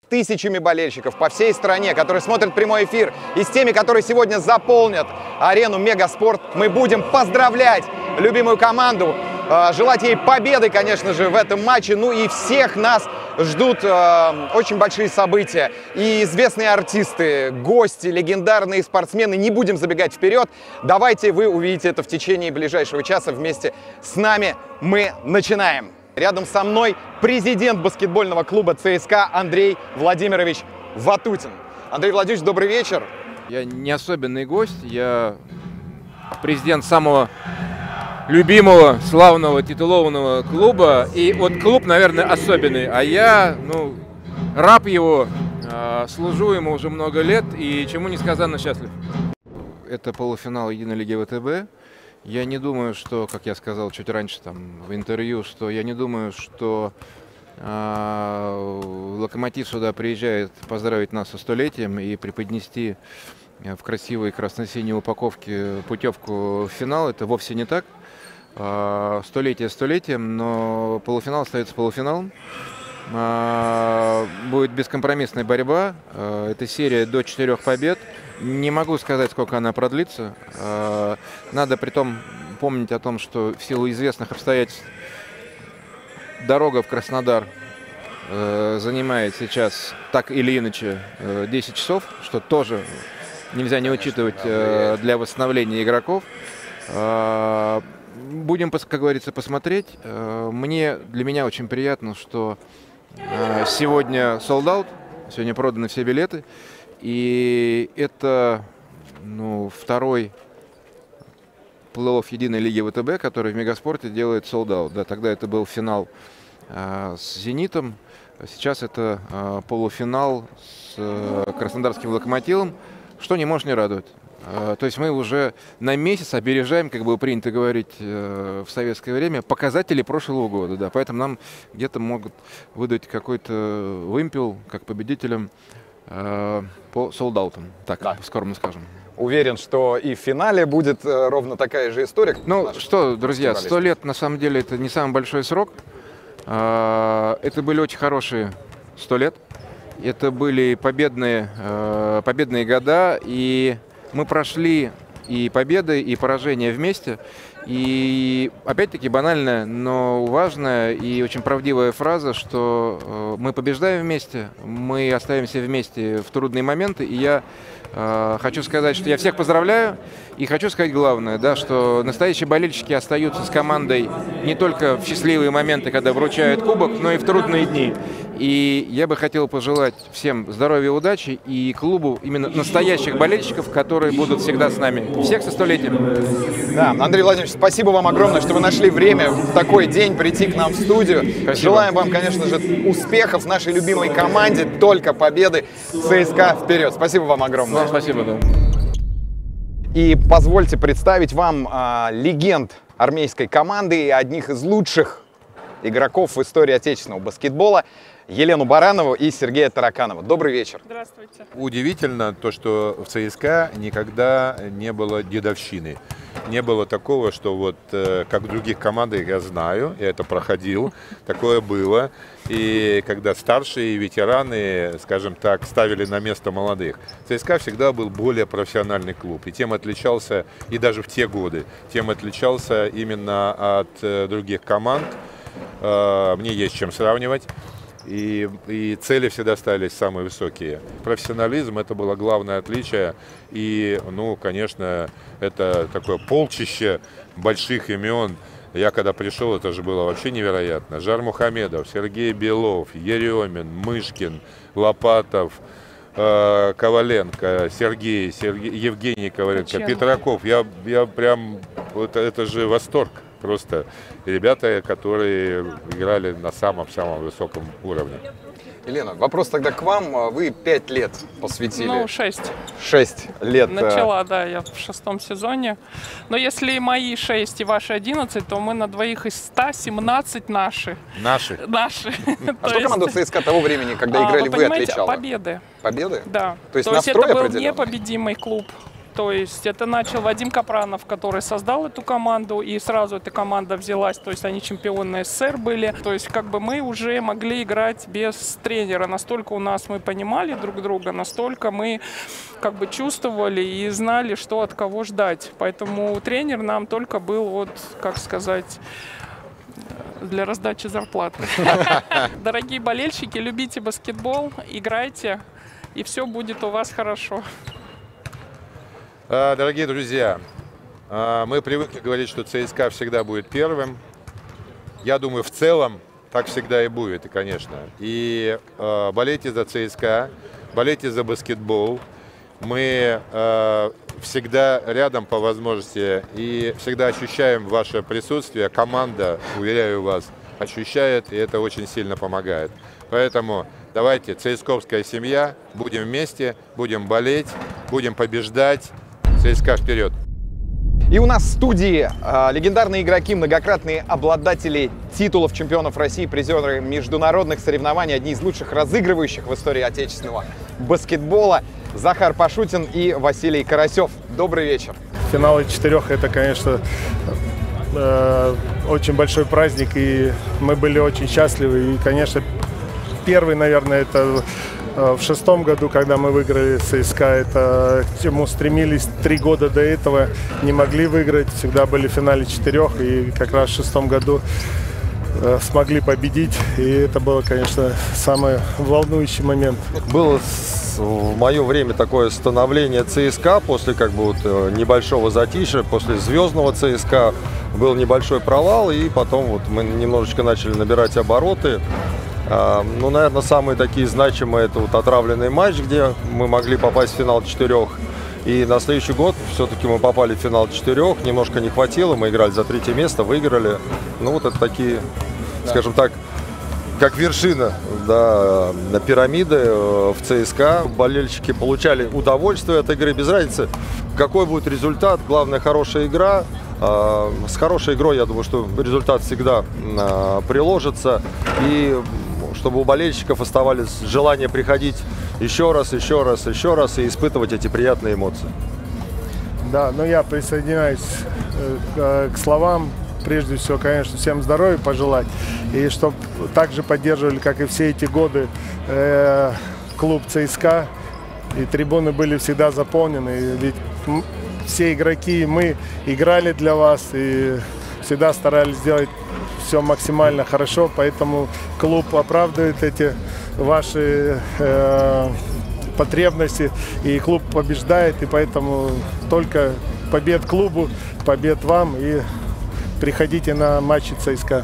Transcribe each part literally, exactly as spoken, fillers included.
тысячами болельщиков по всей стране, которые смотрят прямой эфир, и с теми, которые сегодня заполнят арену Мегаспорт. Мы будем поздравлять любимую команду, желать ей победы, конечно же, в этом матче. Ну и всех нас ждут э, очень большие события. И известные артисты, гости, легендарные спортсмены. Не будем забегать вперед. Давайте вы увидите это в течение ближайшего часа вместе с нами. Мы начинаем. Рядом со мной президент баскетбольного клуба ЦСКА Андрей Владимирович Ватутин. Андрей Владимирович, добрый вечер. Я не особенный гость, я президент самого любимого, славного, титулованного клуба. И вот клуб, наверное, особенный, а я, ну, раб его, э, служу ему уже много лет и чему несказанно счастлив. Это полуфинал Единой лиги ВТБ. Я не думаю, что, как я сказал чуть раньше там в интервью, что я не думаю, что э, Локомотив сюда приезжает поздравить нас со столетием и преподнести в красивой красно-синей упаковке путевку в финал. Это вовсе не так. Э, столетие столетием, но полуфинал остается полуфиналом. Э, будет бескомпромиссная борьба. Э, это серия до четырех побед. Не могу сказать, сколько она продлится. Надо при том помнить о том, что в силу известных обстоятельств дорога в Краснодар занимает сейчас так или иначе десять часов, что тоже нельзя не учитывать для восстановления игроков. Будем, как говорится, посмотреть. Мне, для меня очень приятно, что сегодня sold out, сегодня проданы все билеты. И это, ну, второй плей-офф Единой лиги ВТБ, который в Мегаспорте делает солд-аут. Да, тогда это был финал э, с «Зенитом», сейчас это э, полуфинал с э, краснодарским «Локомотивом», что не может не радовать. Э, то есть мы уже на месяц опережаем, как было принято говорить э, в советское время, показатели прошлого года. Да, поэтому нам где-то могут выдать какой-то вымпел, как победителям, по солдаутам, так, да, скромно скажем. Уверен, что и в финале будет э, ровно такая же история. Ну что, друзья, сто лет на самом деле это не самый большой срок. Э, это были очень хорошие сто лет. Это были победные, э, победные года, и мы прошли и победы, и поражения вместе. И опять-таки банальная, но важная и очень правдивая фраза, что э, мы побеждаем вместе, мы остаемся вместе в трудные моменты. И я э, хочу сказать, что я всех поздравляю. И хочу сказать главное, да, что настоящие болельщики остаются с командой не только в счастливые моменты, когда вручают кубок, но и в трудные дни. И я бы хотел пожелать всем здоровья, удачи и клубу именно настоящих болельщиков, которые будут всегда с нами. Всех со столетием. Да, Андрей Владимирович, спасибо вам огромное, что вы нашли время в такой день прийти к нам в студию. Спасибо. Желаем вам, конечно же, успехов в нашей любимой команде, только победы. ЦСКА вперед. Спасибо вам огромное. Ну, спасибо, да. И позвольте представить вам а, легенд армейской команды и одних из лучших игроков в истории отечественного баскетбола Елену Баранову и Сергея Тараканова. Добрый вечер. Здравствуйте. Удивительно то, что в ЦСКА никогда не было дедовщины. Не было такого, что вот как в других командах, я знаю, я это проходил, такое было. И когда старшие ветераны, скажем так, ставили на место молодых. ЦСКА всегда был более профессиональный клуб. И тем отличался, и даже в те годы, тем отличался именно от других команд. Мне есть чем сравнивать. И, и цели всегда остались самые высокие. Профессионализм — это было главное отличие. И, ну, конечно, это такое полчище больших имен. Я когда пришел, это же было вообще невероятно. Жар Мухамедов, Сергей Белов, Еремин, Мышкин, Лопатов, э, Коваленко, Сергей, Сергей, Евгений Коваленко, Зачем? Петраков. Я, я прям, это, это же восторг. Просто ребята, которые играли на самом-самом высоком уровне. Елена, вопрос тогда к вам. Вы пять лет посвятили. Ну, шесть. Шесть лет. Начала, да, я в шестом сезоне. Но если мои шесть и ваши одиннадцать, то мы на двоих из ста семнадцать наши. Наши? Наши. А что команда ЦСКА того времени, когда играли вы, отличала? Победы. Победы? Да. То есть настрой определенный? это был непобедимый клуб. То есть это начал Вадим Капранов, который создал эту команду, и сразу эта команда взялась. То есть они чемпионы СССР были. То есть как бы мы уже могли играть без тренера. Настолько у нас мы понимали друг друга, настолько мы как бы чувствовали и знали, что от кого ждать. Поэтому тренер нам только был, вот, как сказать, для раздачи зарплат. Дорогие болельщики, любите баскетбол, играйте, и все будет у вас хорошо. Дорогие друзья, мы привыкли говорить, что ЦСКА всегда будет первым. Я думаю, в целом так всегда и будет, и, конечно. И болейте за ЦСКА, болейте за баскетбол. Мы всегда рядом по возможности и всегда ощущаем ваше присутствие. Команда, уверяю вас, ощущает, и это очень сильно помогает. Поэтому давайте, ЦСКАовская семья, будем вместе, будем болеть, будем побеждать. ЦСКА вперед! И у нас в студии э, легендарные игроки, многократные обладатели титулов чемпионов России, призеры международных соревнований, одни из лучших разыгрывающих в истории отечественного баскетбола. Захар Пашутин и Василий Карасев. Добрый вечер. Финалы четырех — это, конечно, э, очень большой праздник, и мы были очень счастливы. И, конечно, первый, наверное, это в шестом году, когда мы выиграли ЦСКА. Это к чему стремились три года до этого, не могли выиграть, всегда были в финале четырех, и как раз в шестом году э, смогли победить. И это было, конечно, самый волнующий момент. Было в мое время такое становление ЦСКА после как бы вот небольшого затишья, после звездного ЦСКА был небольшой провал, и потом вот мы немножечко начали набирать обороты. Ну, наверное, самые такие значимые — это вот отравленный матч, где мы могли попасть в финал четырех. И на следующий год все-таки мы попали в финал четырех, немножко не хватило, мы играли за третье место, выиграли. Ну, вот это такие, да, скажем так, как вершина, да, на пирамиды в ЦСКА. Болельщики получали удовольствие от игры, без разницы, какой будет результат, главное — хорошая игра. С хорошей игрой, я думаю, что результат всегда приложится. И чтобы у болельщиков оставались желание приходить еще раз, еще раз, еще раз и испытывать эти приятные эмоции. Да, но я присоединяюсь к, к словам. Прежде всего, конечно, всем здоровья пожелать. И чтобы также поддерживали, как и все эти годы, э, клуб ЦСКА. И трибуны были всегда заполнены. Ведь все игроки, мы играли для вас и всегда старались сделать все максимально хорошо, поэтому клуб оправдывает эти ваши э, потребности, и клуб побеждает, и поэтому только побед клубу, побед вам, и приходите на матчи ЦСКА.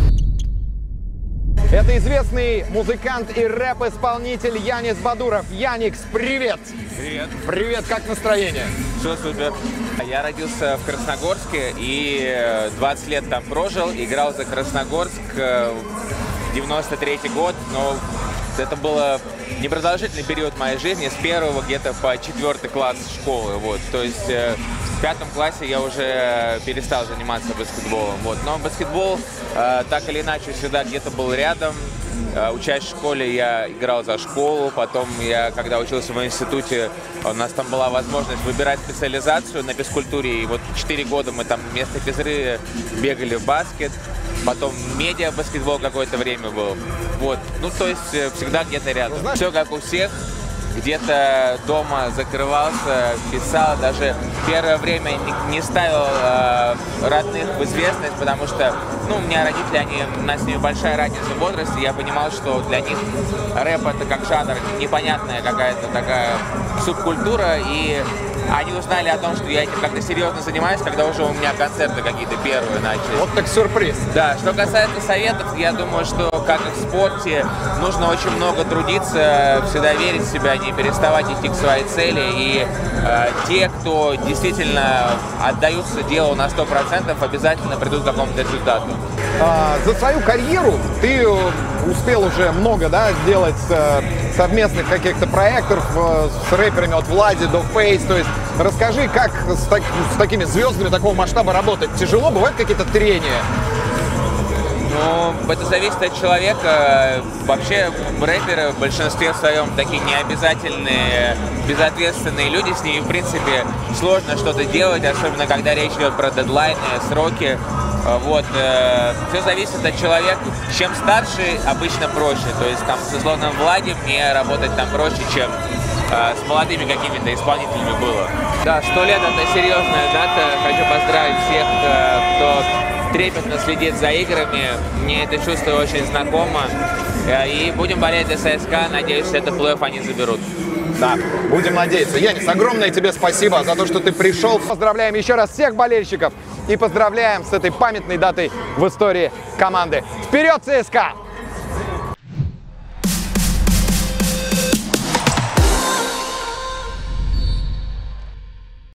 Это известный музыкант и рэп-исполнитель Янис Бадуров. Яникс, привет! Привет! Привет, как настроение? Все супер. Я родился в Красногорске и двадцать лет там прожил, играл за Красногорск, девяносто третий год, но это было непродолжительный период моей жизни, с первого где-то по четвертый класс школы, вот, то есть в пятом классе я уже перестал заниматься баскетболом, вот, но баскетбол э, так или иначе всегда где-то был рядом. Учась в школе, я играл за школу, потом я, когда учился в институте, у нас там была возможность выбирать специализацию на физкультуре, и вот четыре года мы там вместо физры бегали в баскет, потом медиа-баскетбол какое-то время был, вот, ну, то есть всегда где-то рядом. Все как у всех, где-то дома закрывался, писал, даже первое время не, не ставил э, родных в известность, потому что, ну, у меня родители, они, у нас с ними большая разница в возрасте, я понимал, что для них рэп — это как жанр, непонятная какая-то такая субкультура, и они узнали о том, что я этим как-то серьезно занимаюсь, когда уже у меня концерты какие-то первые начались. Вот так сюрприз. Да, что касается советов, я думаю, что, как и в спорте, нужно очень много трудиться, всегда верить в себя, не переставать идти к своей цели. И э, те, кто действительно отдаются делу на сто процентов, обязательно придут к какому-то результату. А, за свою карьеру ты успел уже много, да, сделать э, совместных каких-то проектов э, с рэперами от Влади до Фейс. То есть расскажи, как с, так, с такими звездами такого масштаба работать? Тяжело? Бывают какие-то трения? Ну, это зависит от человека. Вообще, рэперы в большинстве своем такие необязательные, безответственные люди. С ними, в принципе, сложно что-то делать, особенно когда речь идет про дедлайны, сроки. Вот. Все зависит от человека. Чем старше, обычно проще. То есть, там, с условным Влади мне работать там проще, чем с молодыми какими-то исполнителями было. Да, сто лет — это серьезная дата. Хочу поздравить всех, кто трепетно следит за играми. Мне это чувство очень знакомо. И будем болеть за ЦСКА. Надеюсь, это плей-офф они заберут. Да, будем надеяться. Янис, огромное тебе спасибо за то, что ты пришел. Поздравляем еще раз всех болельщиков и поздравляем с этой памятной датой в истории команды. Вперед, ЦСКА!